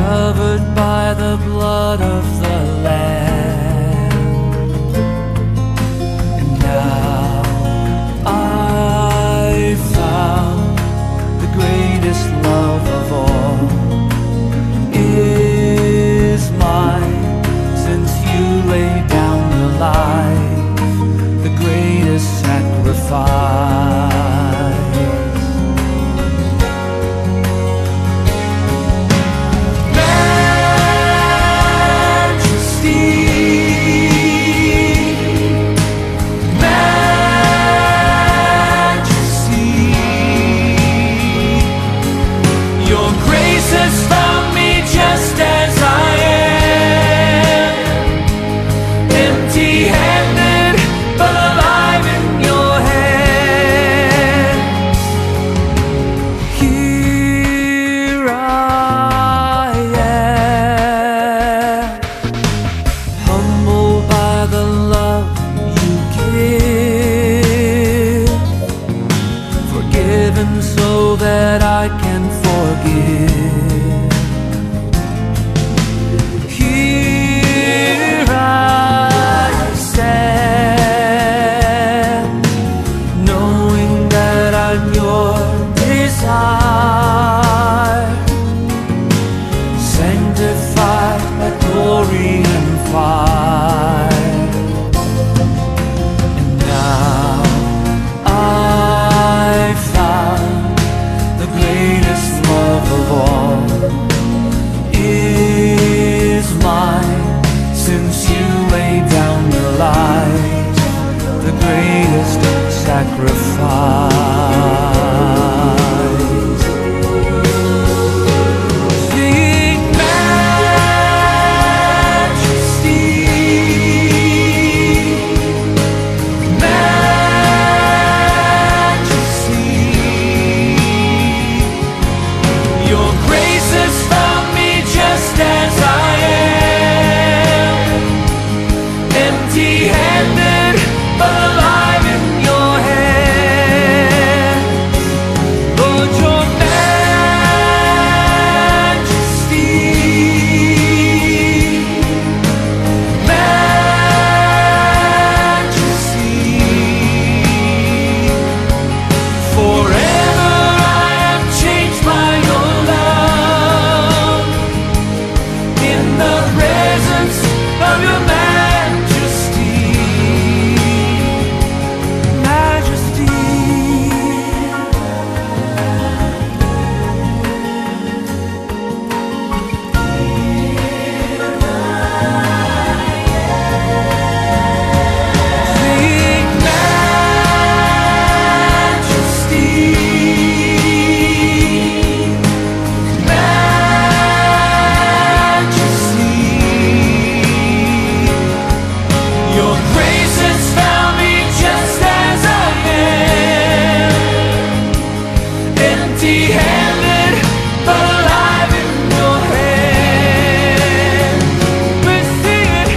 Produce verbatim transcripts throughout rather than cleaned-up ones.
covered by the blood of the Lamb. And now I found the greatest love of all is mine, since you laid down your life, the greatest sacrifice. So that I can forgive. Here I stand, knowing that I'm your desire, sanctified by glory and fire. And now I found the greatest love of all is mine, since you laid down your life, the greatest sacrifice. Sing majesty, your grace has found me just as I am, empty-handed but alive in your hands. Lord, your majesty, majesty, forever I am changed by your love, in the presence of your majesty, majesty. Sing majesty, your grace has found me just as I am, empty-handed but alive in your hand. We sing it,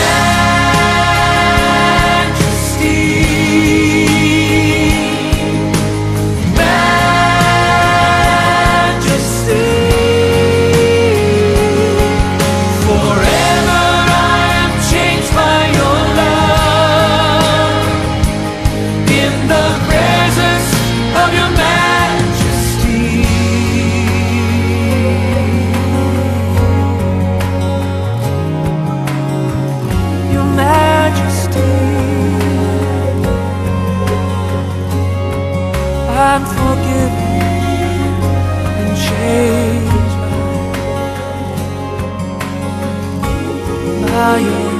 majesty, majesty, forever I am changed by your love, in the presence of your majesty. Your majesty, I'm forgiven and changed by your